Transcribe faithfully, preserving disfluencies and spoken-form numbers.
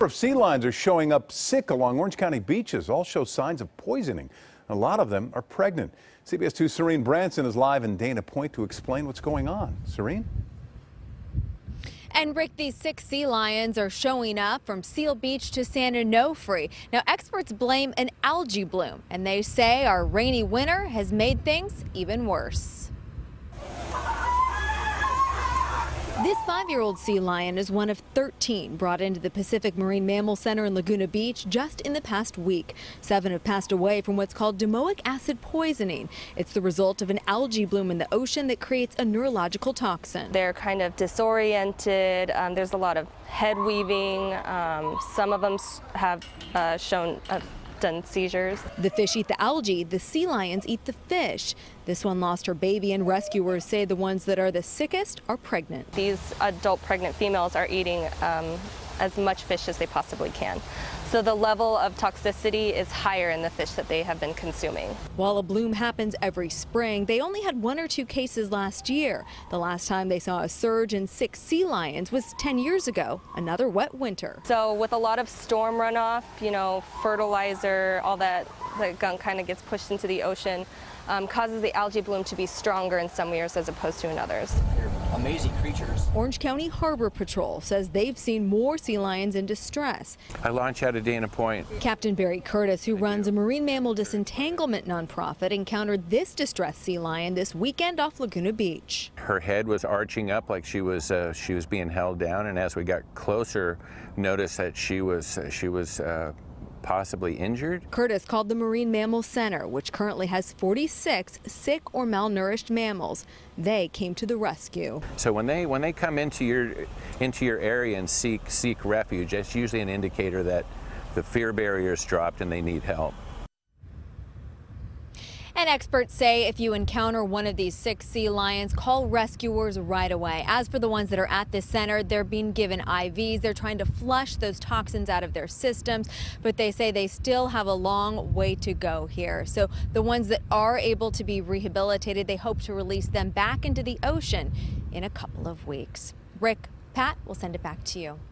Of sea lions are showing up sick along Orange County beaches. All show signs of poisoning. A lot of them are pregnant. C B S two's Serene Branson is live in Dana Point to explain what's going on. Serene? And Rick, these sick sea lions are showing up from Seal Beach to San Onofre. Now, experts blame an algae bloom, and they say our rainy winter has made things even worse. This five-year-old sea lion is one of thirteen brought into the Pacific Marine Mammal Center in Laguna Beach just in the past week. Seven have passed away from what's called domoic acid poisoning. It's the result of an algae bloom in the ocean that creates a neurological toxin. They're kind of disoriented. Um, there's a lot of head weaving. Um, some of them have uh, shown uh, done seizures. The fish eat the algae. The sea lions eat the fish. This one lost her baby, and rescuers say the ones that are the sickest are pregnant. These adult pregnant females are eating um, as much fish as they possibly can. So the level of toxicity is higher in the fish that they have been consuming. While a bloom happens every spring, they only had one or two cases last year. The last time they saw a surge in sick sea lions was ten years ago, another wet winter. So with a lot of storm runoff, you know, fertilizer, all that, that gunk kind of gets pushed into the ocean, um, causes the algae bloom to be stronger in some years as opposed to in others. They're amazing creatures. Orange County Harbor Patrol says they've seen more sea lions in distress. I launch out of Dana Point. Captain Barry Curtis, who runs a marine mammal disentanglement nonprofit, encountered this distressed sea lion this weekend off Laguna Beach. Her head was arching up like she was uh, she was being held down, and as we got closer, noticed that she was uh, she was uh, possibly injured. Curtis called the Marine Mammal Center, which currently has forty-six sick or malnourished mammals. They came to the rescue. So when they when they come into your into your area and seek seek refuge, that's usually an indicator that the fear barrier is dropped and they need help. And experts say if you encounter one of these sick sea lions, call rescuers right away. As for the ones that are at this center, they're being given I Vs. They're trying to flush those toxins out of their systems, but they say they still have a long way to go here. So the ones that are able to be rehabilitated, they hope to release them back into the ocean in a couple of weeks. Rick, Pat, we'll send it back to you.